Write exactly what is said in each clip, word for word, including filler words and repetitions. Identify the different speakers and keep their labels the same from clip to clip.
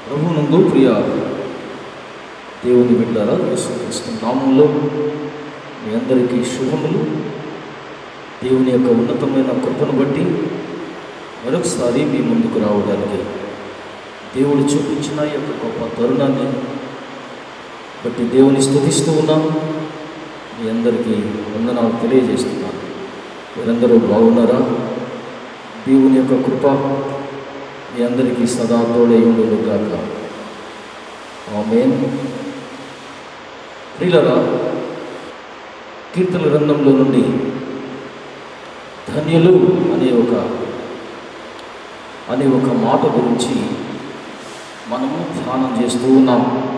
Speaker 1: ప్రభువునందు ప్రియ దేవుని బిడ్డలారా, యేసుక్రీస్తు నామములో మీ అందరికీ శుభములు. దేవుని యొక్క ఉన్నతమైన కృపను బట్టి మరొకసారి మీ ముందుకు రావడానికి దేవుడు చూపించిన ఈ యొక్క గొప్ప తరుణాన్ని బట్టి దేవుని స్తుతిస్తూ ఉన్నాను. మీ అందరికీ వందనాలు తెలియజేస్తున్నాను. మీరందరూ బాగున్నారా? దేవుని యొక్క కృప మీ అందరికీ సదా తోడై ఉండును గాక. ఆమేన్. ప్రియులారా, కీర్తన గ్రంథంలో నుండి ధన్యులు అనే ఒక అనే ఒక మాట గురించి మనము ధ్యానం చేస్తూ ఉన్నాం.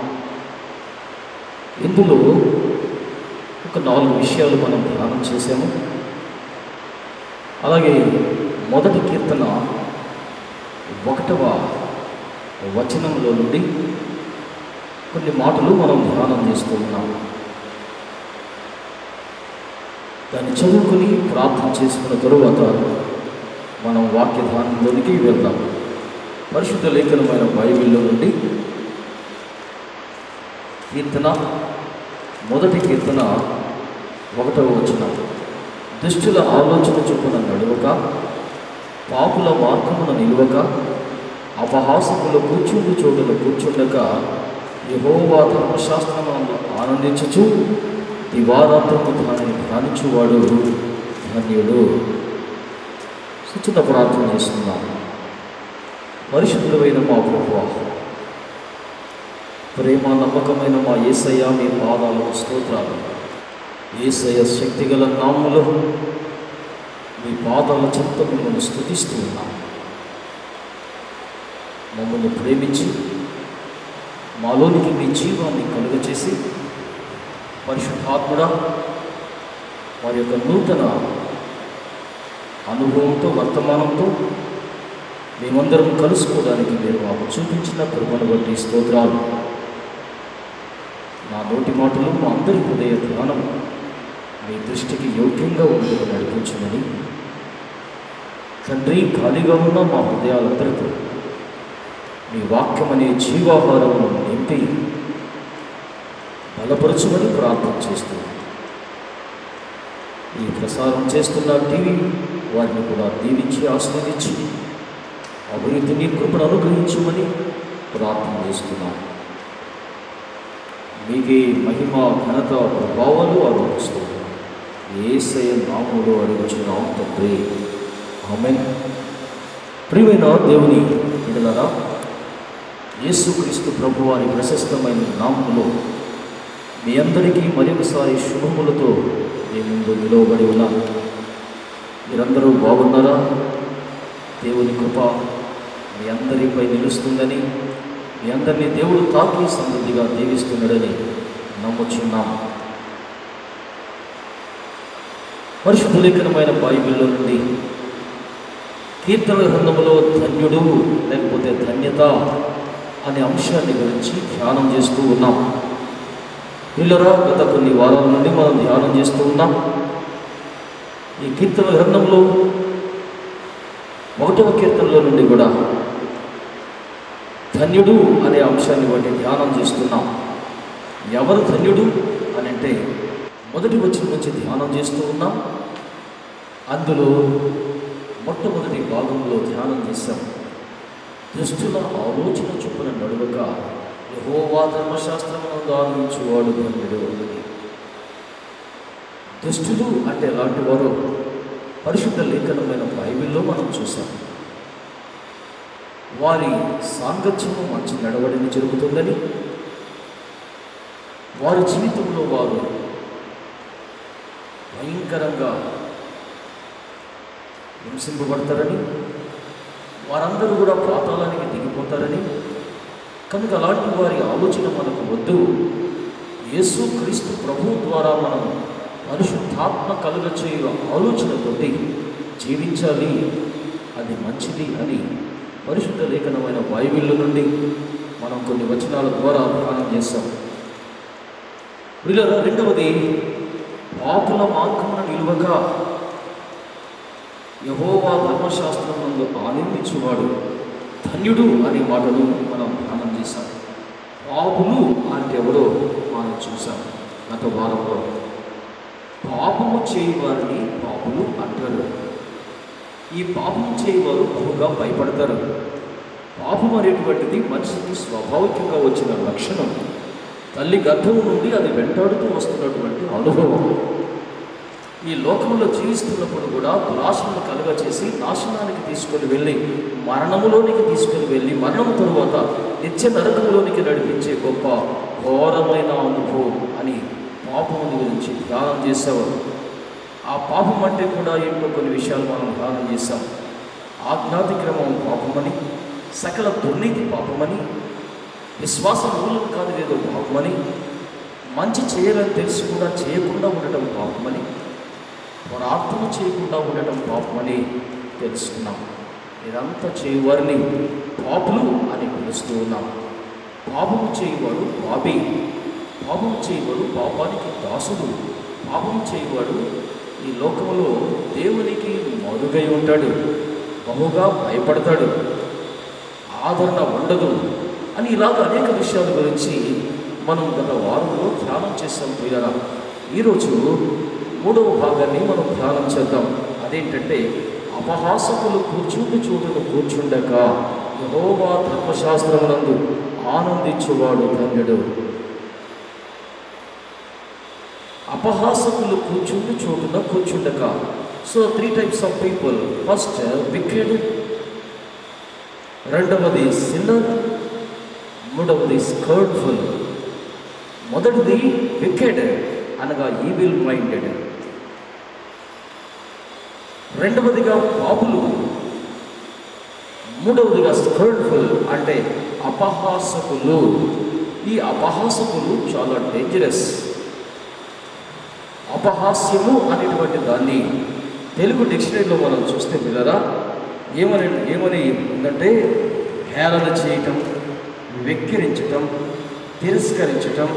Speaker 1: ఇందులో ఒక నాలుగు విషయాలు మనం ధ్యానం చేసాము. అలాగే మొదటి కీర్తన ఒకటవ వచనంలో నుండి కొన్ని మాటలు మనం ధ్యానం చేస్తూ ఉన్నాం. దాన్ని చదువుకొని ప్రార్థన చేసుకున్న తరువాత మనం వాక్య ధ్యానంలోనికి వెళ్దాం. పరిశుద్ధ లేఖనమైన బైబిల్లో నుండి కీర్తన మొదటి కీర్తన ఒకటవ వచనం. దుష్టుల ఆలోచన చొప్పున నడువక, పాపుల మార్గమున నిలువక, అపహాసకుల కూర్చుండు చోటులో కూర్చుండక, యెహోవా ధర్మశాస్త్రమునందు ఆనందించుచు దివారాత్రము దానిని ధ్యానించువాడు ధన్యుడు. చిన్న ప్రార్థన చేస్తున్నాము. పరిశుద్ధుడైన మా ప్రభువా, ప్రేమ నమ్మకమైన మా యేసయ్య, మీ పాదాలకు స్తోత్రాలు. యేసయ్య శక్తిగల నామములో మీ పాదాల చెంత మిమ్మల్ని స్తుతిస్తూ ఉన్నాం. మమ్మల్ని ప్రేమించి మాలోనికి మీ జీవాన్ని కలుగచేసి పరిశుద్ధాత్ముడా, వారి యొక్క నూతన అనుభవంతో వర్తమానంతో మేమందరం కలుసుకోవడానికి మీరు మాకు చూపించిన కృపను బట్టి స్తోత్రాలు. నా నోటి మాటలు మా అందరి హృదయ ధ్యానం మీ దృష్టికి యోగ్యంగా ఉండేది నడిపించమని తండ్రి, ఖాళీగా ఉన్న మా హృదయాలందరితో మీ వాక్యం అనే జీవాహారమును నింపి బలపరచుమని ప్రార్థన చేస్తూ ఈ ప్రసారం చేస్తున్న టీవీ వారిని కూడా దీవించి ఆస్వాదించి అభివృద్ధిని కృపను అనుగ్రహించమని ప్రార్థన చేస్తున్నాం. మీకే మహిమ, ఘనత, ప్రభావాలు ఆరోపిస్తూ యేసయ్య నామములో అడుగుచున్నాం తండ్రి. ఆమేన్. ప్రియమైన దేవుని బిడ్డలారా, యేసుక్రీస్తు ప్రభువారి ప్రశస్తమైన నామములో మీ అందరికీ మరొకసారి శుభములతో మీ ముందు నిలవబడి ఉన్నాను. మీరందరూ బాగున్నారా? దేవుని కృప మీ అందరిపై నిలుస్తుందని, మీ అందరినీ దేవుడు తాకి సమృద్ధిగా దీవిస్తున్నాడని నమ్ముచున్నాం. పరిశుద్ధ లేఖనమైన బైబిల్లో నుండి కీర్తన గ్రంథములో ధన్యుడు లేకపోతే ధన్యత అనే అంశాన్ని గురించి ధ్యానం చేస్తూ ఉన్నాం. పిల్లరా, గత కొన్ని వారాల నుండి మనం ధ్యానం చేస్తూ ఉన్నాం. ఈ కీర్తన గ్రంథంలో ఒకటవ కీర్తనలో నుండి కూడా ధన్యుడు అనే అంశాన్ని బట్టి ధ్యానం చేస్తున్నాం. ఎవరు ధన్యుడు అని అంటే మొదటి వచనం నుంచి ధ్యానం చేస్తూ ఉన్నాం. అందులో మొట్టమొదటి భాగంలో ధ్యానం చేశాం. దుష్టుల ఆలోచన చొప్పున నడువక, యెహోవా ధర్మశాస్త్రమునందు ఆనందించువాడు ధన్యుడు అని. దుష్టులు అంటే ఎలాంటి వారు పరిశుద్ధ లేఖనమైన బైబిల్లో మనం చూసాం. వారి సాంగత్యము మంచి నడవడిని జరుగుతుందని, వారి జీవితంలో వారు భయంకరంగా హింసింపబడతారని, వారందరూ కూడా పాతాళానికి దిగిపోతారని, కనుక అలాంటి వారి ఆలోచన మనకు వద్దు. యేసుక్రీస్తు ప్రభువు ద్వారా మనం పరిశుద్ధాత్మ కలుగచేయ ఆలోచనతోటి జీవించాలి, అది మంచిది అని పరిశుద్ధ లేఖనమైన బైబిల్ నుండి మనం కొన్ని వచనాల ద్వారా ధ్యానం చేస్తాం. వీళ్ళ రెండవది, పాపుల మార్గమున నిలువక యెహోవా ధర్మశాస్త్రమునందు ఆనందించువాడు ధన్యుడు అనే మాటను మనం ధ్యానం చేశాం. పాపులు అంటే ఎవరో మనం చూసాం గత వారంలో. పాపము చేయవారిని పాపులు అంటారు. ఈ పాపము చేయవారు బహుగా భయపడతారు. పాపం అనేటువంటిది మనిషికి స్వాభావికంగా వచ్చిన లక్షణం. తల్లి గర్భం నుండి అది వెంటాడుతూ వస్తున్నటువంటి అనుభవం. ఈ లోకంలో జీవిస్తున్నప్పుడు కూడా దురాశలను కలుగ చేసి నాశనానికి తీసుకొని వెళ్ళి మరణములోనికి తీసుకొని వెళ్ళి మరణం తరువాత నిత్య నరకంలోనికి నడిపించే గొప్ప ఘోరమైన అనుభవం అని పాపముని గురించి ధ్యానం చేసేవారు. ఆ పాపం అంటే కూడా ఏంటో కొన్ని విషయాలు మనం ధ్యానం చేశాం. ఆజ్ఞాతిక్రమం పాపమని, సకల దుర్నీతి పాపమని, విశ్వాసం మూలం కాదు ఏదో పాపమని, మంచి చేయాలని తెలిసి కూడా చేయకుండా ఉండటం పాపమని, ప్రార్థన చేయకుండా ఉండటం పాపమని తెలుసుకున్నాం. ఇదంతా చేయవారిని పాపులు అని పిలుస్తూ ఉన్నాం. పాపము చేయవాడు పాపి. పాపము చేయవాడు పాపానికి దాసుడు. పాపం చేయవాడు ఈ లోకంలో దేవునికి మరుగై ఉంటాడు, బహుగా భయపడతాడు, ఆదరణ ఉండదు అని ఇలాగ అనేక విషయాల గురించి మనం గత వారంలో ధ్యానం చేసాం. పిల్లరా, ఈరోజు మూడవ భాగాన్ని మనం ధ్యానం చేద్దాం. అదేంటంటే, అపహాసకులు కూర్చుండి చోటును కూర్చుండక యెహోవా ధర్మశాస్త్రమునందు ఆనందించువాడు ధన్యుడు. అపహాసకులు కూర్చుండి చోటున కూర్చుండక. So three types of people. First wicked, రెండవది సిన్నర్, మూడవది స్కర్ట్ఫుల్. మొదటిది వికెడ్ అనగా ఈవిల్ మైండెడ్. రెండవదిగా పాపులు, మూడవదిగా స్కర్ట్ఫుల్ అంటే అపహాసకులు. ఈ అపహాసకులు చాలా డేంజరస్. అపహాస్యము అనేటువంటి దాన్ని తెలుగు డిక్షనరీలో మనం చూస్తే పిల్లరా ఏమని ఏమని ఉందంటే, హేళన చేయటం, వెక్కిరించటం, తిరస్కరించటం,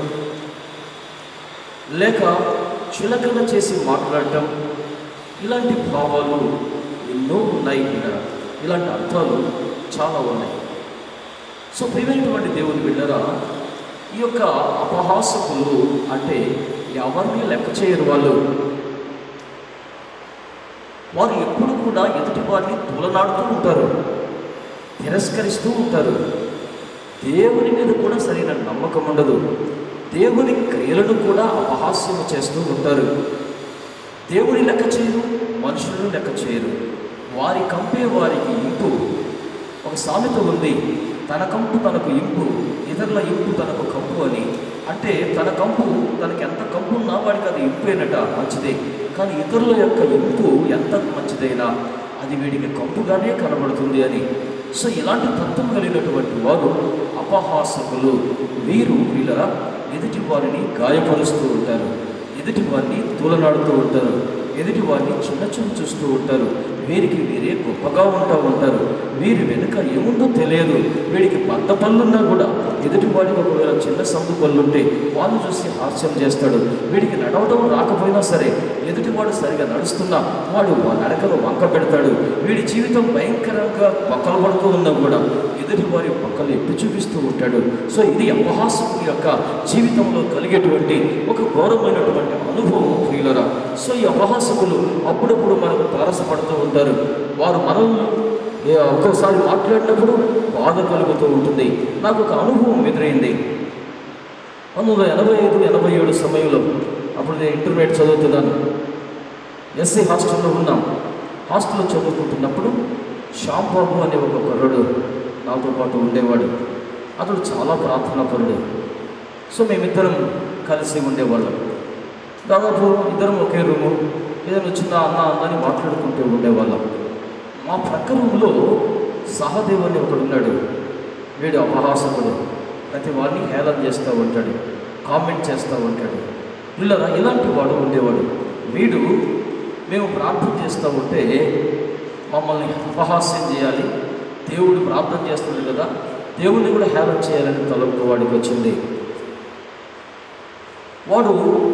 Speaker 1: లేక చులకన చేసి మాట్లాడటం, ఇలాంటి భావాలు ఎన్నో ఉన్నాయి. పిల్లరా, ఇలాంటి అర్థాలు చాలా ఉన్నాయి. సో ప్రియమైనటువంటి దేవుని బిడ్డరా, ఈ యొక్క అపహాసకులు అంటే ఎవరిని లెక్క చేయరు. వాళ్ళు వారు ఎప్పుడు కూడా ఎదుటి వారిని తూలనాడుతూ ఉంటారు, తిరస్కరిస్తూ ఉంటారు. దేవుని మీద కూడా సరైన నమ్మకం ఉండదు. దేవుని క్రియలను కూడా అపహాస్యం చేస్తూ ఉంటారు. దేవుని లెక్క చేయరు, మనుషులను లెక్క చేయరు. వారి కంపే వారికి ఇంపు. ఒక సామెత ఉంది, తన కంపు తనకు ఇంపు, ఇతరుల ఇంపు తనకు కంపు అని. అంటే తన కంపు, తనకి ఎంత కంపు ఉన్నా వాడికి అది ఇంపేనట, మంచిదే. కానీ ఇతరుల యొక్క ఇంపు ఎంత మంచిదైనా అది వీడికి కంపుగానే కనబడుతుంది అని. సో ఇలాంటి తత్వం కలిగినటువంటి వారు అపహాసకులు. వీరు వీళ్ళ ఎదుటి వారిని గాయపరుస్తూ ఉంటారు, ఎదుటి వారిని తూలనాడుతూ ఉంటారు, ఎదుటి వారిని చిన్న చూపు చూస్తూ ఉంటారు. వీరికి వీరే గొప్పగా ఉంటా ఉంటారు. వీరి వెనుక ఏముందో తెలియదు. వీడికి పెద్ద పళ్ళున్నా కూడా ఎదుటి వాడికి ఒకవేళ చిన్న సందు పళ్ళుంటే వాళ్ళు చూసి హాస్యం చేస్తాడు. వీడికి నడవడం రాకపోయినా సరే ఎదుటివాడు సరిగా నడుస్తున్నా వాడు నడకను వంక పెడతాడు. వీడి జీవితం భయంకరంగా పక్కలు పడుతూ ఉన్నా కూడా ఎదుటి వారి పక్కలు ఎత్తి చూపిస్తూ ఉంటాడు. సో ఇది అపహాసకుడి యొక్క జీవితంలో కలిగేటువంటి ఒక ఘోరమైనటువంటి అనుభవం ప్రియులరా. సో ఈ అపహాసకులు అప్పుడప్పుడు మనకు తారసపడుతూ ఉంటారు. వారు మనల్ని ఒక్కోసారి మాట్లాడినప్పుడు బాధ కలుగుతూ ఉంటుంది. నాకు ఒక అనుభవం ఎదురైంది. పంతొమ్మిది వందల ఎనభై ఐదు ఎనభై ఏడు సమయంలో, అప్పుడు నేను ఇంటర్మీడియట్ చదువుతున్నాను. ఎస్సీ హాస్టల్లో ఉన్నాం. హాస్టల్లో చదువుకుంటున్నప్పుడు శ్యాంబాబు అనే ఒక కుర్రాడు నాతో పాటు ఉండేవాడు. అతడు చాలా ప్రార్థనాపరుడు. సో మేమిద్దరం కలిసి ఉండేవాళ్ళం. దాదాపు ఇద్దరం ఒకే రూము, ఏదైనా వచ్చిందా అన్న అన్నని మాట్లాడుకుంటూ ఉండేవాళ్ళం. మా ప్రక్క రూమ్లో సహదేవ్ అని ఒకడు ఉన్నాడు. వీడు అపహాసకుడు. ప్రతి వాడిని హేళన చేస్తూ ఉంటాడు, కామెంట్ చేస్తూ ఉంటాడు. పిల్లరా, ఇలాంటి వాడు ఉండేవాడు. వీడు మేము ప్రార్థన చేస్తూ ఉంటే మమ్మల్ని అపహాస్యం చేయాలి, దేవుడు ప్రార్థన చేస్తున్నాడు కదా, దేవుడిని కూడా హేళన చేయాలని తలంపు వాడికి వచ్చింది. వాడు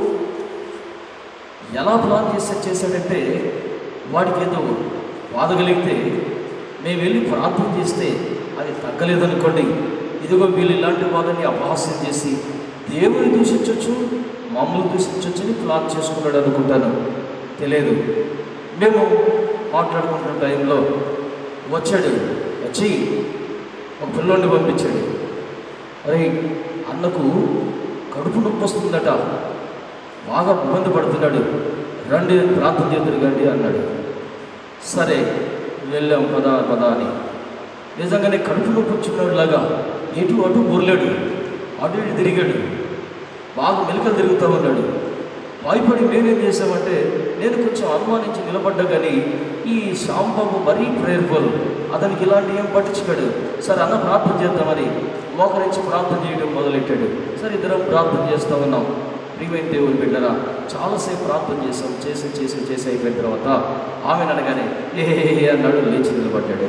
Speaker 1: ఎలా ప్లాన్ చేసే చేశాడంటే, వాడికి ఏదో బాధ కలిగితే మేము వెళ్ళి ప్రార్థన చేస్తే అది తగ్గలేదనుకోండి, ఇదిగో వీళ్ళు ఇలాంటి వాళ్ళని అపహాస్యం చేసి దేవుని దూషించవచ్చు, మామూలు దూషించవచ్చు అని ప్లాన్ చేసుకున్నాడు అనుకుంటాను, తెలియదు. మేము మాట్లాడుకుంటున్న టైంలో వచ్చాడు, వచ్చి ఒక పిల్లోడిని పంపించాడు. అరే అన్నకు కడుపు నొప్పి వస్తుందట, బాగా ఇబ్బంది పడుతున్నాడు, రండి ప్రార్థన చేతురు రండి అన్నాడు. సరే వెళ్ళాం పదా పదా అని. నిజంగానే కడుపు నొప్పి వచ్చినలాగా ఎటు అటు బొర్లాడు, అటు ఇటు తిరిగాడు, బాగా మెలికలు తిరుగుతూ ఉన్నాడు. భయపడి మేమేం చేసామంటే, నేను కొంచెం అనుమానించి నిలబడ్డా కానీ ఈ శ్యాంబాబు మరీ ప్రేయర్ఫుల్, అతనికి ఇలాంటి ఏం పట్టించుకాడు. సరే అన్న ప్రార్థన చేద్దామని మోకరించి ప్రార్థన చేయడం మొదలెట్టాడు. సరే ఇద్దరం ప్రార్థన చేస్తూ ఉన్నాం. ప్రియమైన దేవుని బిడ్డరా, చాలాసేపు ప్రార్థన చేసాం. చేసి చేసి చేసి అయిపోయిన తర్వాత ఆమె అనగానే ఏ అన్నాడు, లేచి నిలబడ్డాడు.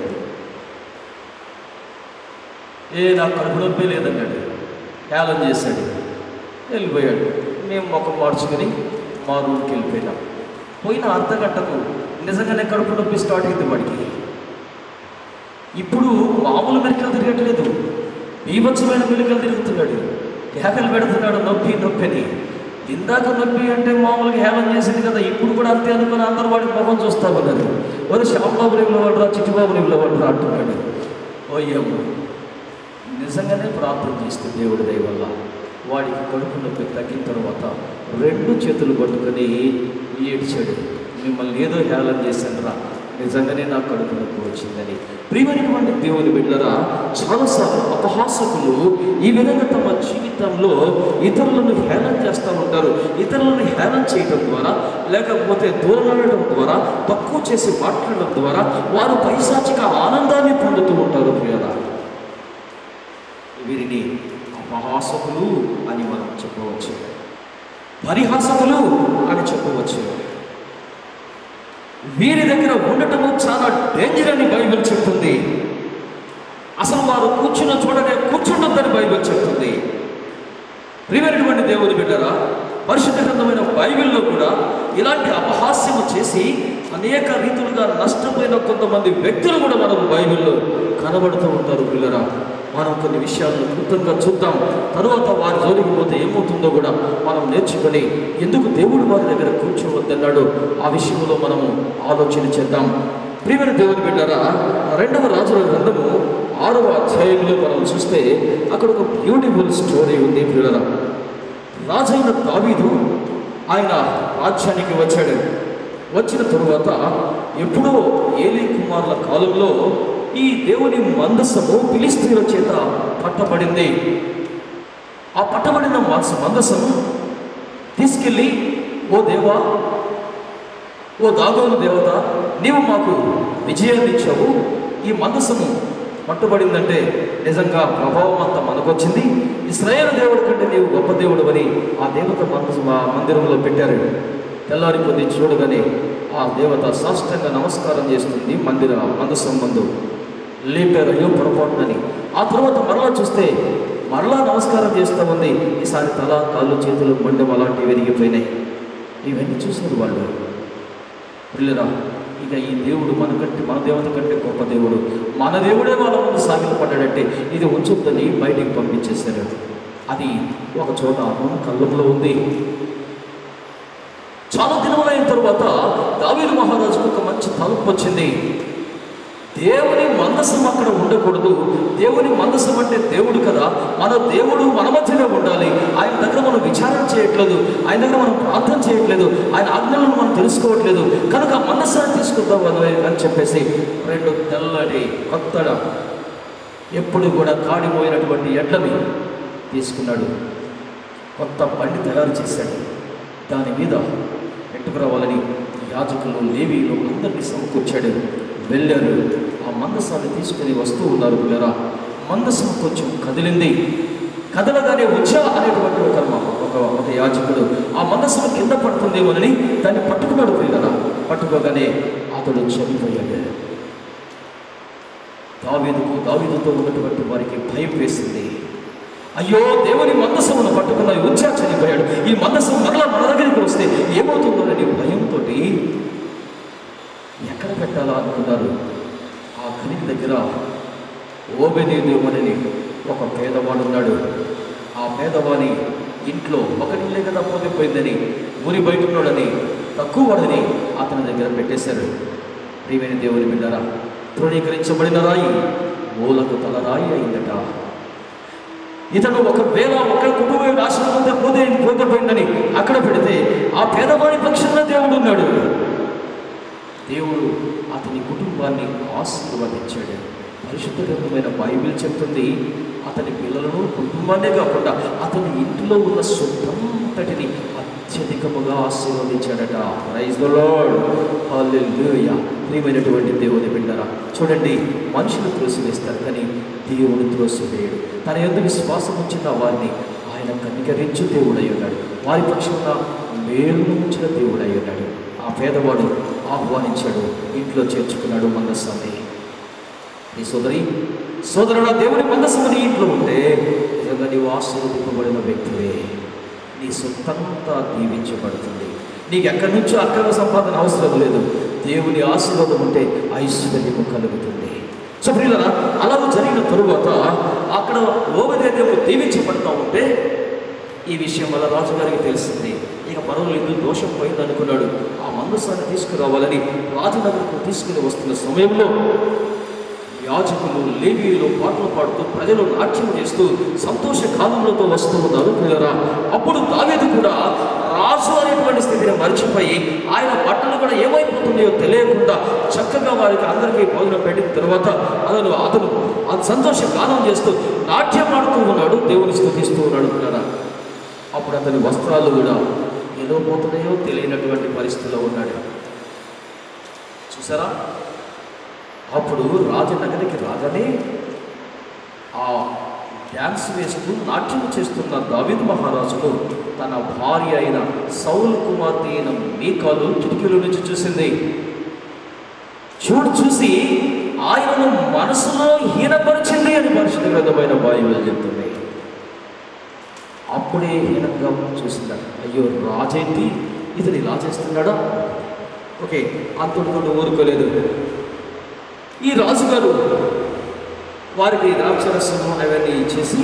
Speaker 1: ఏ నాకు కడుపు నొప్పి లేదన్నాడు, హేళన చేశాడు, వెళ్ళిపోయాడు. మేము ముఖం మార్చుకొని మా రూమ్కి వెళ్ళిపోయినాం. పోయిన అర్ధ గంటకు నిజంగానే కడుపు నొప్పి స్టార్ట్ అయింది వాడికి. ఇప్పుడు మామూలు మెలికలు తిరగట్లేదు, బీభత్సమైన మెలికలు తిరుగుతున్నాడు, కేకలు పెడుతున్నాడు నొప్పి నొప్పి అని. ఇందాక నొప్పి అంటే మామూలుగా హేళన చేసింది కదా, ఇప్పుడు కూడా అంతే అనుకుని అందరూ వాడికి మొహం చూస్తా ఉన్నారు. ఓ శ్యాంబాబుని ఇవ్వవాడరా, చిట్టిబాబుని ఇవ్వవాడరా అంటున్నాడు. ఓయ్యమ్మ, నిజంగానే ప్రార్థన చేస్తే దేవుడి దయ వల్ల వాడికి కడుపు నొప్పి తగ్గిన తర్వాత రెండు చేతులు పట్టుకొని ఏడ్చాడు. మిమ్మల్ని ఏదో హేళన చేశానురా, నిజంగానే నాకు కడుపు నొప్పి వచ్చిందని. ప్రియమైనటువంటి దేవుని బిడ్డరా, చాలాసార్లు అపహాసకులు ఈ విధంగా తమ జీవితంలో ఇతరులను హేళన చేస్తూ ఉంటారు. ఇతరులను హేళన చేయడం ద్వారా, లేకపోతే దూరమడడం ద్వారా, తక్కువ చేసి మాట్లాడడం ద్వారా వారు పైశాచిక ఆనందాన్ని పొందుతూ ఉంటారు. ప్రియరా, వీరిని అపహాసకులు అని మనం చెప్పవచ్చు, పరిహాసకులు అని చెప్పవచ్చు. వీరి దగ్గర ఉండటము చాలా డేంజర్ అని బైబిల్ చెప్తుంది. అసలు వారు కూర్చున్న చూడనే కూర్చుండొద్దని బైబిల్ చెప్తుంది. ప్రియమైనటువంటి దేవుని బిడ్డరా, పరిశుద్ధ గ్రంథమైన బైబిల్లో కూడా ఇలాంటి అపహాస్యము చేసి అనేక రీతులుగా నష్టపోయిన కొంతమంది వ్యక్తులు కూడా మనకు బైబిల్లో కనబడుతూ ఉంటారు. పిల్లరా, మనం కొన్ని విషయాలను క్లుప్తంగా చూద్దాం. తరువాత వారి జోలికి పోతే ఏమవుతుందో కూడా మనం నేర్చుకొని ఎందుకు దేవుడు వారి దగ్గర కూర్చోవద్దన్నాడు ఆ విషయంలో మనము ఆలోచన చేద్దాం. ప్రియమైన దేవుని బిడ్డరా, రెండవ రాజుల గ్రంథము ఆరవ అధ్యాయంలో మనం చూస్తే అక్కడ ఒక బ్యూటిఫుల్ స్టోరీ ఉంది. పిల్లరా, రాజైన దావీదు ఆయన రాజ్యానికి వచ్చాడు. వచ్చిన తరువాత ఎప్పుడో ఏలీ కుమారుల కాలంలో ఈ దేవుని మందసము ఫిలిష్తీయుల చేత పట్టబడింది. ఆ పట్టబడిన మందసము తీసుకెళ్ళి, ఓ దేవా, ఓ దాగోను దేవత, నీవు మాకు విజయాన్ని ఇచ్చావు, ఈ మందసము పట్టుబడిందంటే నిజంగా ప్రభావం అంతా మనకొచ్చింది, ఇశ్రాయేలు దేవుడి కంటే నీవు గొప్ప దేవుడు అని ఆ దేవత మందస మందిరంలో పెట్టారు. తెల్లారిపోతే చూడగానే ఆ దేవత సాష్టంగా నమస్కారం చేస్తుంది మందిర మందసం ముందు. లేపారు, అయ్యో పొరపాటునని. ఆ తర్వాత మరలా చూస్తే మరలా నమస్కారం చేస్తూ ఉంది. ఈసారి తల, కాళ్ళు, చేతులు, మొండెం అలాంటివి విరిగిపోయినాయి. ఇవన్నీ చూసారు వాళ్ళు. పిల్లరా, ఇక ఈ దేవుడు మనకంటే, మన దేవత కంటే గొప్ప దేవుడు, మన దేవుడే వాళ్ళ ముందు సాగిలు పడ్డాడంటే ఇది ఉంచొద్దని బయటికి పంపించేశారు. అది ఒక చోట కళ్ళంలో ఉంది. చాలా దినములైన తర్వాత దావీదు మహారాజుకు ఒక మంచి తలుపు వచ్చింది. దేవుని మందసం అక్కడ ఉండకూడదు. దేవుని మందసం అంటే దేవుడు కదా, మన దేవుడు మన మధ్యలో ఉండాలి. ఆయన దగ్గర మనం విచారణ చేయట్లేదు, ఆయన దగ్గర మనం ప్రార్థన చేయట్లేదు, ఆయన ఆజ్ఞలను మనం తెలుసుకోవట్లేదు, కనుక మనస్సాన్ని తీసుకుందాం అని చెప్పేసి రెండు తెల్లటి కొత్తడ ఎప్పుడు కూడా కాడిపోయినటువంటి ఎడ్లని తీసుకున్నాడు. కొత్త బండి తయారు చేశాడు. దాని మీద పెట్టుకురావాలని యాజకులు, లేవీలు అందరినీ సమకూర్చాడు. వెళ్ళారు. ఆ మందసాన్ని తీసుకుని వస్తూ ఉన్నారు. పిల్లరా, మందసం కొంచెం కదిలింది. కదలగానే ఉచ్చా అనేటువంటి ఒక ఒక ఒక యాజకుడు ఆ మందసం కింద పడుతుందేమోనని దాన్ని పట్టుకున్నాడు. పిల్లరా, పట్టుకోగానే అతడు చనిపోయాడు. దావీదుకు దావీదుతో ఉన్నటువంటి వారికి భయం వేసింది. అయ్యో, దేవుని మందసమును పట్టుకున్న ఉచ్చా చనిపోయాడు, ఈ మందసం మరలా మన దగ్గరికి వస్తే ఏమవుతుందోనని భయంతో ఎక్కడ పెట్టాలా అనుకున్నారు. ఆ ఖనిక దగ్గర ఓబెదెదోమని ఒక పేదవాడు ఉన్నాడు. ఆ పేదవాని ఇంట్లో ఒకటిల్లే కదా పోగిపోయిందని, ఊరి బయట ఉన్నాడని, తక్కువ వాడని అతని దగ్గర పెట్టేశారు. ప్రియమైన దేవుని బిడ్డరా, తృణీకరించబడిన రాయి మూలకు తల రాయి అయిందట. ఇతను ఒకవేళ ఒక కుటుంబం నాశనం పొందే పోతే పోకపోయిందని అక్కడ పెడితే ఆ పేదవాడి పక్షంలో దేవుడు ఉన్నాడు. దేవుడు అతని కుటుంబాన్ని ఆశీర్వదించాడు. పరిశుద్ధ గ్రంథమైన బైబిల్ చెప్తుంది, అతని పిల్లలను కుటుంబాన్నే కాకుండా అతని ఇంటిలో ఉన్న సొంతంతటిని అత్యధికముగా ఆశీర్వదించాడట. Praise the Lord, hallelujah. ప్రియమైనటువంటి దేవుని బిడ్డరా, చూడండి, మనుషులు త్రోసివేస్తారు కానీ దేవుడు త్రోసివేయడు. తన యందు విశ్వాసం ఉంచిన వారిని ఆయన కనికరించు దేవుడై ఉన్నాడు. వారి పక్షంగా మేలు ఉంచిన దేవుడై ఉన్నాడు. ఆ పేదవాడు ఆహ్వానించాడు, ఇంట్లో చేర్చుకున్నాడు మందస్సాన్ని. నీ సోదరి సోదరుడు, దేవుని మందస్సు నీ ఇంట్లో ఉంటే నిజంగా నీవు ఆశీర్వదింపబడిన వ్యక్తివే. నీ సొంతంతా దీవించబడుతుంది. నీకు ఎక్కడి నుంచో అక్రమ సంపాదన అవసరం లేదు. దేవుని ఆశీర్వాదం ఉంటే ఐశ్వర్యము కలుగుతుంది. సో ప్రియులారా, అలా జరిగిన తరువాత అక్కడ ఓబెదెదోము దీవించబడతా ఉంటే ఈ విషయం వల్ల రాజుగారికి తెలిసింది. ఇక పర్వాలేదు, దోషం పోయింది అనుకున్నాడు. ఆ మందసాన్ని తీసుకురావాలని రాజనగరకు తీసుకుని వస్తున్న సమయంలో యాజకులు, లేవీయులు పాటలు పాడుతూ ప్రజలు నాట్యం చేస్తూ సంతోష కాలంలో వస్తూ ఉన్నారు ప్రియులారా. అప్పుడు దావీదు కూడా రాజు అనేటువంటి స్థితిని మర్చిపోయి ఆయన బట్టలు కూడా ఏమైపోతున్నాయో తెలియకుండా చక్కగా వారికి అందరికీ భోజనం పెట్టిన తర్వాత అతను అతను సంతోష గానం చేస్తూ నాట్యం ఆడుతూ ఉన్నాడు, దేవుని స్తుతిస్తూ ఉన్నాడు ప్రియులారా. అప్పుడు అతని వస్త్రాలు కూడా ఏదో పోతున్నాయో తెలియనటువంటి పరిస్థితిలో ఉన్నాడు. చూసారా, అప్పుడు రాజనగరికి రాగానే ఆ డ్యాన్స్ వేస్తూ నాట్యం చేస్తున్న దావీదు మహారాజును తన భార్య అయిన సౌలు కుమార్తె అయిన మీకాలు కిటికీలో నుంచి చూసింది. చూడు చూసి ఆయనను మనసులో హీనపరిచింది అని పరిశుద్ధ గ్రంథమైన బైబిల్ చెప్తుంది. అప్పుడే హీనంగా చూసిందట. అయ్యో, రాజేంటి ఇతని ఇలా చేస్తున్నాడా? ఓకే, అంతటితో ఊరుకోలేదు. ఈ రాజుగారు వారికి ద్రాక్షరసము అవన్నీ ఇచ్చేసి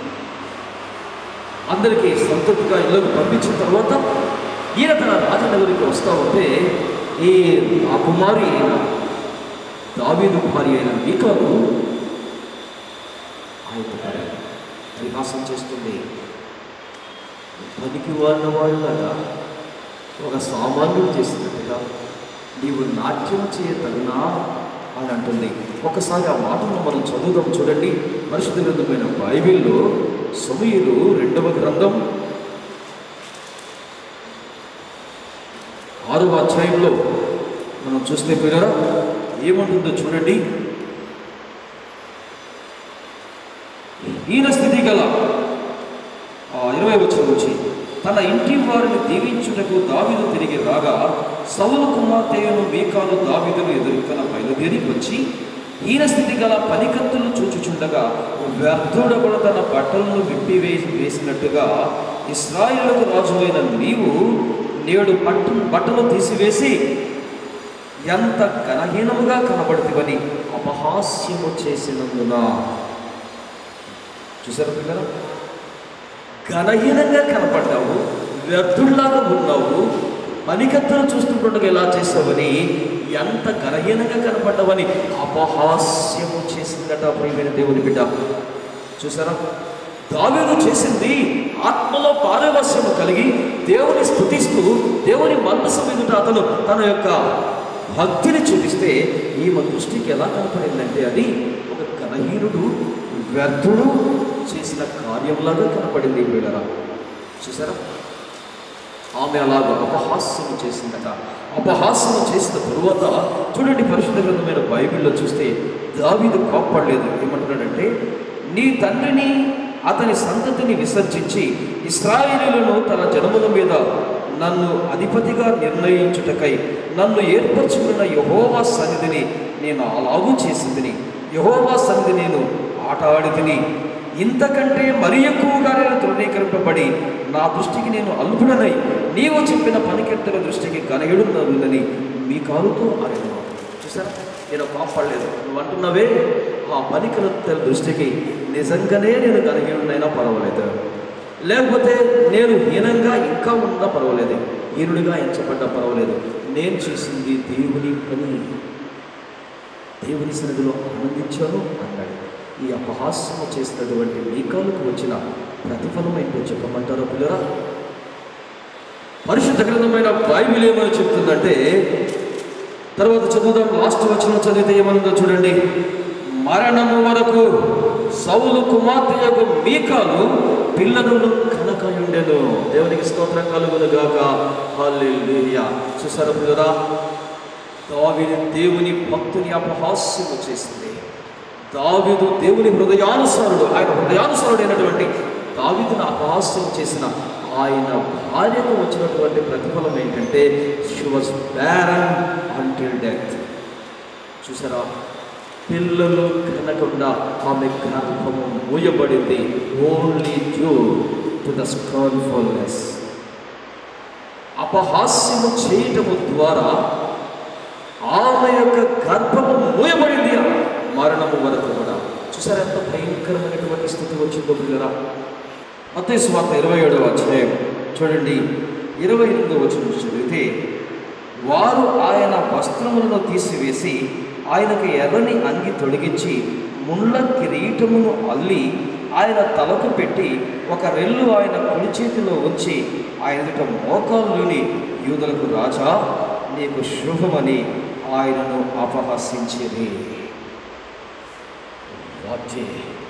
Speaker 1: అందరికీ సంతృప్తిగా ఇళ్ళకు పంపించిన తర్వాత ఈయన తన రాజనగరికి వస్తూ ఉంటే ఈ ఆ కుమారి అయిన దావీదు కుమారి అయిన మీకాలు ఆయన పరిహాసం చేస్తుంది. పనికి వాడిన వాళ్ళగా ఒక సామాన్యుడు చేసినట్టుగా నీవు నాట్యం చేయతగినా అని అంటుంది. ఒకసారి ఆ మాటను మనం చదువుదాం. చూడండి, పరిశుద్ధ గ్రంథమైన బైబిల్లో సమూయేలు రెండవ గ్రంథం ఆరవ అధ్యాయంలో మనం చూస్తే పిల్లరా ఏమంటుందో చూడండి. ఈయన స్థితి గల ఇరవై వచ్చిన వచ్చి తన ఇంటి వారిని దీవించుటకు దావీదు తిరిగి రాగా సౌలు కుమార్తెను మీకాలు దావీదును ఎదుర్కొన బయలుదేరి వచ్చి ఈయన స్థితి గల పనికత్తులు చూచుచుండగా వ్యర్థుడు కూడా తన బట్టలను విప్పి వేసి వేసినట్టుగా ఇశ్రాయేలుకు రాజు అయిన నీవు నేడు పట్టు బట్టలు తీసివేసి ఎంత ఘనహీనముగా కనబడుతువని అపహాస్యము చేసినందున. చూసారు పిల్లరా, ఘనహీనంగా కనపడ్డావు, వ్యర్థుల్లాగా ఉన్నావు, పనికత్తలు చూస్తుండగా ఎలా చేసావని, ఎంత ఘనహీనంగా కనపడ్డావని అపహాస్యము చేసిందట ప్రియమైన దేవుని బిడ్డ. చూసారా, దావీదు చేసింది ఆత్మలో పారవస్యము కలిగి దేవుని స్తుతిస్తూ దేవుని మనసు మీదుట అతను తన యొక్క భక్తిని చూపిస్తే ఈమె దృష్టికి ఎలా కనపడిందంటే అది ఒక ఘనహీనుడు, వ్యర్థుడు చేసిన కార్యంలాగా కనపడింది వీళ్ళరా. చూసారా, ఆమె అలాగా అపహాస్యము చేసిందట. అపహాస్యము చేసిన తరువాత చూడండి, పరిశుద్ధ గ్రంథమైన బైబిల్లో చూస్తే దావీదు కోప్పడలేదు. ఏమంటున్నాడంటే, నీ తండ్రిని అతని సంతతిని విసర్జించి ఇశ్రాయేలీయులను తన జనముల మీద నన్ను అధిపతిగా నిర్ణయించుటకై నన్ను ఏర్పరచుకున్న యెహోవా సన్నిధిని నేను అలాగూ చేసిందిని, యెహోవా సన్నిధి నేను ఆట ఆడితిని. ఇంతకంటే మరి ఎక్కువగా నేను తృణీకరింపబడి నా దృష్టికి నేను అల్పుడనై నీవు చెప్పిన పనికెత్తల దృష్టికి ఘనయుడునని మీ కాలుతో అరెను. చూసారా, నేను కోప్పడలేదు. నువ్వు అంటున్నావే ఆ పనికత్తెల దృష్టికి నిజంగానే నేను కలిగి ఉన్నైనా పర్వాలేదు, లేకపోతే నేను హీనంగా ఇంకా ఉన్నా పర్వాలేదు, హీనుడిగా ఎంచబడ్డా పర్వాలేదు, నేను చేసింది దేవుని పని, దేవుని సన్నిధిలో ఆనందించాను అన్నాడు. ఈ అపహాస్యము చేసినటువంటి మీకాలకు వచ్చిన ప్రతిఫలం ఏంటో చెప్పమంటారా పిల్లరా? పరిశుద్ధ గ్రంథమైన బైబిల్ ఏమని చెప్తుందంటే, తర్వాత చదువుదాం, లాస్ట్ వచనం చదివితే ఏమనుందో చూడండి. మరణము వరకు సౌలు కుమార్తె యొక్క మీకాలు పిల్లలను కనకయుండెను. దేవునికి స్తోత్రం కలుగును గాక. హల్లెలూయా. చూసారా పిల్లరా, దావీదు దేవుని భక్తుని అపహాస్యము చేసింది. దావీదు దేవుని హృదయానుసారుడు, ఆయన హృదయానుసారుడైనటువంటి దావీదును అపహాస్యం చేసిన ఆయన భార్యకు వచ్చినటువంటి ప్రతిఫలం ఏంటంటే, she was barren until death. చూసారా, పిల్లలు కనకుండా ఆమె గర్భము మూయబడింది. Only due to the scornfulness. అపహాస్యము చేయటము ద్వారా ఆమె యొక్క గర్భము మూయబడింది మరణము వరకు కూడా. చూసారా ఎంత భయంకరమైనటువంటి స్థితి వచ్చిందో పిల్లరా. మత్తయి సువార్త ఇరవై ఏడవ అధ్యాయం చూడండి, ఇరవై ఎనిమిదవ వచనం చదివితే, వారు ఆయన వస్త్రములను తీసివేసి ఆయనకు ఎర్రని అంగి తొలగించి ముళ్ళ కిరీటమును అల్లి ఆయన తలకు పెట్టి ఒక రెల్లు ఆయన కుడి చేతిలో ఉంచి ఆయన ఎదుట మోకాల్లోని యూదులకు రాజా నీకు శుభమని ఆయనను అపహసించేది. వాటి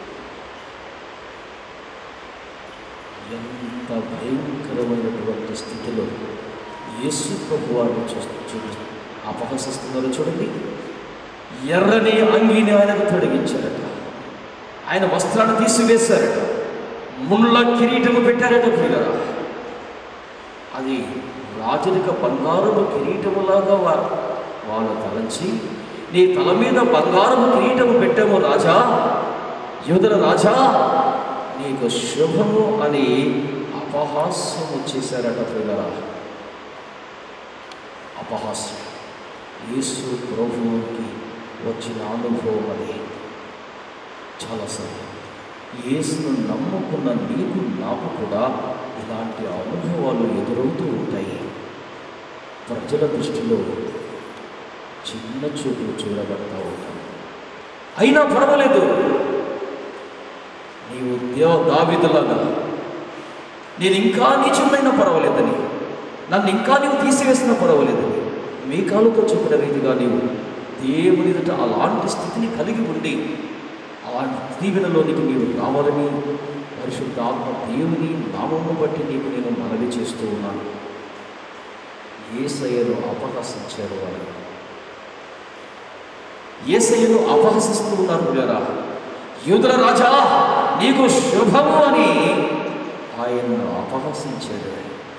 Speaker 1: ఎంత భయంకరమైనటువంటి స్థితిలో యేసు ప్రభు వారిని చూస్తూ అపహసిస్తున్నారో చూడండి. ఎర్రని అంగీని ఆయనకు తొలగించారట, ఆయన వస్త్రాన్ని తీసివేశారట, ముళ్ళ కిరీటము పెట్టారట పిల్లరా. అది రాజరిక బంగారము కిరీటములాగా వారు వాళ్ళు తలంచి, నీ తల మీద బంగారము కిరీటము పెట్టాము రాజా, యూదుల రాజా నీకు శుభము అని అపహాస్యము చేశారట పిల్లరా. అపహాస్యం యేసు ప్రభువుకి వచ్చిన అనుభవం అది. చాలాసార్లు యేసును నమ్ముకున్న నీకు నాకు కూడా ఇలాంటి అనుభవాలు ఎదురవుతూ ఉంటాయి. ప్రజల దృష్టిలో చిన్న చూపులు చూడబడతా ఉంటాం. అయినా పర్వాలేదు, నీవు దేవ దావీదులాగా నేను ఇంకా నీచమైనా పర్వాలేదని, నన్ను ఇంకా నీవు తీసివేసినా పర్వాలేదని మీకాలతో చెప్పిన రీతిగా నీవు దేవుని ఎదుట అలాంటి స్థితిని కలిగి ఉండి అలాంటి దీవెనలోనికి నీవు రావాలని పరిశుద్ధాత్మ దేవుని నామమును బట్టి నీకు నేను మనవి చేస్తూ ఉన్నాను. యేసయ్యను అపహసించారు వాళ్ళు, యేసయ్యను అపహసిస్తూ ఉన్నారు పిల్లరా. యూదుల రాజా నీకు శుభము అని ఆయన్ను అపహసించాడు,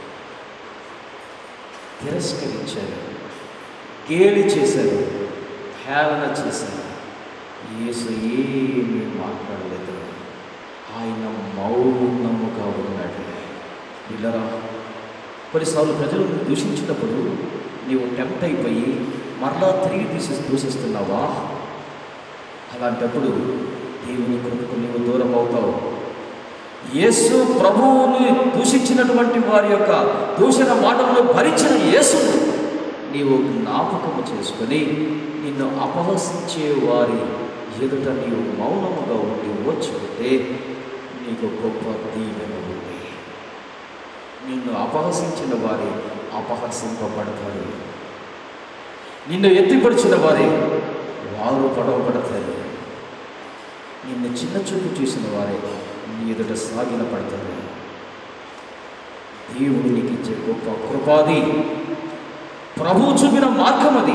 Speaker 1: తిరస్కరించారు, గేలి చేశారు, హేళన చేశారు. యేసు ఏమీ మాట్లాడలేదు, ఆయన మౌనముగా ఉన్నాడు. పిల్లరా, కొన్నిసార్లు ప్రజలను దూషించినప్పుడు నీవు టెంప్ట్ అయిపోయి మరలా తిరిగి తీసి దూషిస్తున్నావా? అలాంటప్పుడు దేవుని కృపకు నీవు దూరం అవుతావు. యేసు ప్రభువుని దూషించినటువంటి వారి యొక్క దూషణ మాటలను భరించిన యేసును నీవు జ్ఞాపకము చేసుకొని నిన్ను అపహసించే వారి ఎదుట నీవు మౌనముగా ఉండి వచ్చుకుంటే నీకు గొప్ప దీవెన ఉంది. నిన్ను అపహసించిన వారి అపహసింపబడతారు, నిన్ను ఎత్తిపడిచిన వారి వారు పడవబడతారు, నిన్ను చిన్న చూపు చూసిన వారే నీ ఎదుట సాగిన పడతారు. దేవుడు నీకు ఇచ్చే గొప్ప కృపాది, ప్రభువు చూపిన మార్గం అది.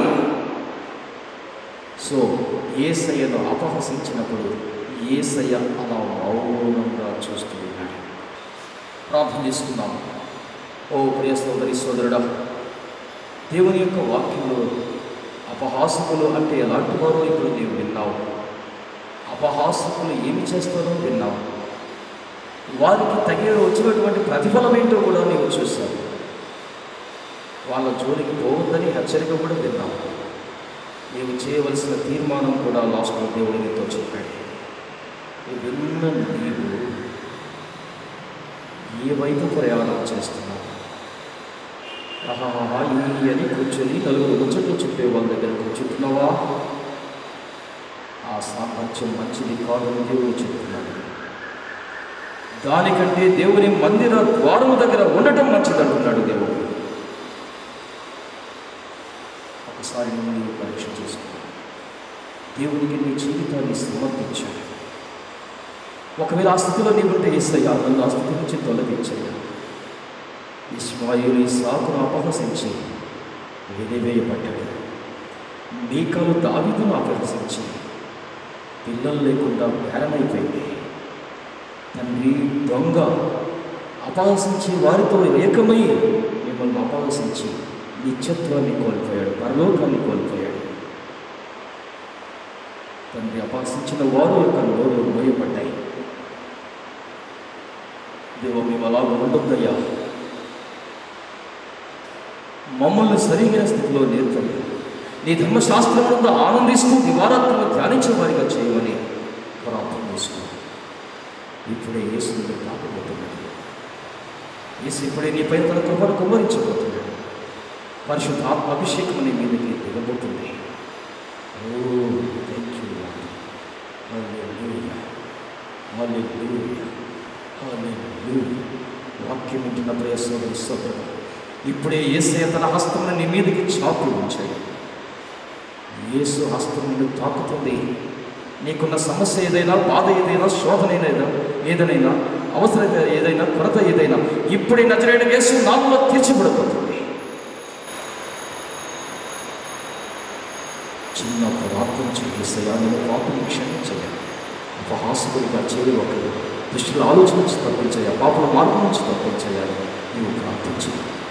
Speaker 1: సో యేసయ్యను అపహసించినప్పుడు యేసయ్య అలా మౌనంగా చూస్తూ ఉన్నాడు. ప్రార్థన చేసుకున్నాము. ఓ ప్రియ సోదరి సోదరుడా, దేవుని యొక్క వాక్యంలో అపహాసకులు అంటే ఎలాంటి వారో ఇప్పుడు నీవు విన్నావు. అపహాసకులు ఏమి చేస్తారో విన్నావు. వారికి తగిన వచ్చినటువంటి ప్రతిఫలం ఏంటో కూడా నీవు చూశావు. వాళ్ళ జోలికి పోవద్దని హెచ్చరిక కూడా విన్నావు. నీవు చేయవలసిన తీర్మానం కూడా లాస్ట్లో దేవుడు నీతో చెప్పాడు. విన్న నీవు ఏ వైపు ప్రయాణం చేస్తున్నావు? ఆహా ఈ అని కూర్చొని నలుగురు ముచ్చట్లు చెప్పే వాళ్ళ దగ్గర కూర్చుంటున్నావా? ఆ సామర్థ్యం మంచిది కాదని దేవుడు చెప్తున్నాడు. దానికంటే దేవుని మందిర ద్వారం దగ్గర ఉండటం మంచిది అంటున్నాడు దేవుడు. ఒకసారి నువ్వు పరీక్ష చేసుకో. దేవునికి నీ జీవితాన్ని సమర్పించాడు. ఒకవేళ ఆ స్థితిలో నీ ఉంటే యేసయ్యా నన్ను ఆ స్థితి నుంచి తొలగించాడు. ఇష్మాయేలు ఇస్సాకును అపహసించి వెలివేయబడ్డాడు. మీకాలు దావీదును అపహసించి పిల్లలు లేకుండా బేరమైపోయింది. తండ్రి దొంగ అపహసించి వారితో ఏకమై మిమ్మల్ని అపహసించి నిత్యత్వాన్ని కోల్పోయాడు, పరలోకాన్ని కోల్పోయాడు. తండ్రి అపహసించిన వారు యొక్క నోరు మోయబడ్డాయి. దేవ మేము అలాగ ఉండొద్దయ్యా, మమ్మల్ని సరిగిన స్థితిలో నేర్పండి. నీ ధర్మశాస్త్రమునందు ఆనందిస్తూ దివారాత్రులు ధ్యానించే వారిగా చేయమని ప్రార్థన చేసుకో. ఇప్పుడే యేసుని తాకబోతున్నాడు. యేసు ఇప్పుడే నీ పైన తన కృపను కుమ్మరించబోతున్నాడు. పరిశుద్ధ ఆత్మ అభిషేకం నీ మీదకి దిగబోతుంది. Oh thank you Lord. Hallelujah, hallelujah, hallelujah. వాక్యం వింటున్న ప్రియ సోదరి సోదరుడు, ఇప్పుడే యేసయ్య తన హస్తమును నీ మీదకి చాపి ఉంచాడు. యేసు హస్తం నిన్ను తాకుతుంది. నీకున్న సమస్య ఏదైనా, బాధ ఏదైనా, శోధన ఏదైనా, ఏదైనా అవసరం ఏదైనా, కొరత ఏదైనా ఇప్పుడే నజరేయుడు యేసు నామములో తీర్చబడబోతుంది. చిన్న ప్రార్థన చేసేసా నేను పాపని క్షమించలేదు. అపహాసకుడిగా చేరి ఒకరు దుష్టుల ఆలోచన నుంచి తప్పించాయా, పాపల మార్గం నుంచి తప్పించాయా నీవు ప్రార్థించి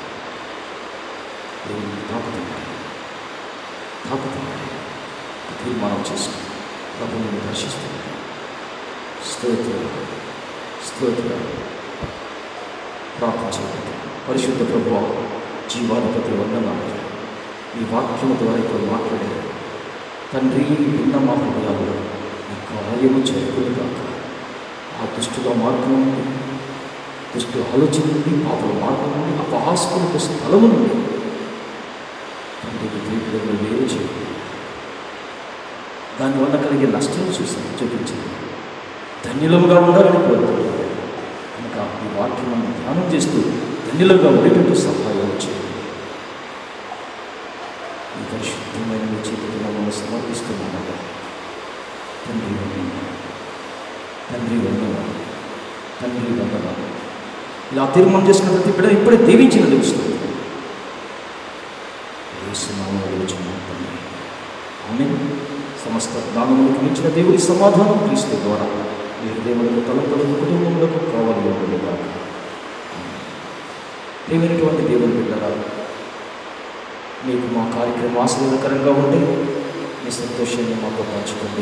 Speaker 1: దేవుని తాకుతున్నాడు తాకుతున్నాడు తీర్మానం చేసుకుని ప్రభు నిన్ను దర్శిస్తున్నాడు. స్తోత్రం స్తోత్రం. ప్రార్థన చేయండి. పరిశుద్ధ ప్రభువా, జీవాధిపతి వందనాలు. ఈ వాక్యం ద్వారా ఇప్పుడు మాట్లాడారు తండ్రి. విన్న మా హృదయాల్లో ఈ కార్యము జరుగుతుంది కాక ఆ దుష్టుల మార్గం నుండి, దుష్టు ఆలోచన నుండి, పాపల మార్గం నుండి, అపహాసకులకు స్థలము నుండి తండ్రి దేవుడు వేరు చేయండి. దానివల్ల కలిగే నష్టాలు చూసి చూపించింది. ధన్యులుగా ఉండాలని కోరుకుంటున్నాను కనుక ఈ వాక్యం మనం ధ్యానం చేస్తూ ధన్యులుగా ఉండేటట్టు సహాయం చేయండి. ఈ పరిశుద్ధమైన మీ చేతికి మమ్మల్ని సమర్పిస్తున్నాను. తండ్రి వందనాలు, తండ్రి వందనాలు, తండ్రి వందనాలు. ఇలా తీర్మానం చేసుకున్న ప్రతి బిడ్డ ఇప్పుడే దీవించిన తెలుస్తుంది. తండ్రి ఆమేన్. సమస్త జ్ఞానములకు మించిన దేవుడి సమాధానం క్రీస్తు ద్వారా మీరు దేవులకు తలంతలకు కుటుంబములకు కావాలి ఉండగా. ప్రియమైనటువంటి దేవుని బిడ్డరా, మీకు మా కార్యక్రమం ఆశీర్వాదకరంగా ఉంటే మీ సంతోషాన్ని మాతో పంచుకోండి.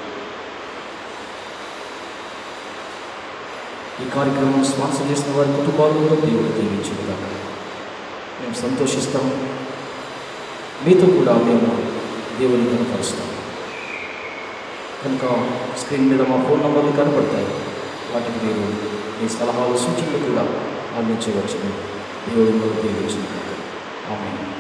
Speaker 1: ఈ కార్యక్రమం స్పాన్సర్ చేసిన వారి కుటుంబాలలో దేవుడు దీవించుగా మేము సంతోషిస్తాము. మీతో కూడా మేము దేవుని కనపరుస్తాము. కనుక స్క్రీన్ మీద మా ఫోన్ నంబర్లు కనపడతాయి. వాటికి మీరు మీ సలహాలు సూచనలు కూడా అందించవచ్చును. దేవుడు దీవించుగాక. ఆమేన్.